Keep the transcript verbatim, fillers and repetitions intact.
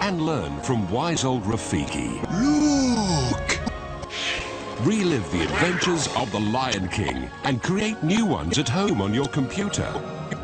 and learn from wise old Rafiki. Look! Relive the adventures of the Lion King and create new ones at home on your computer.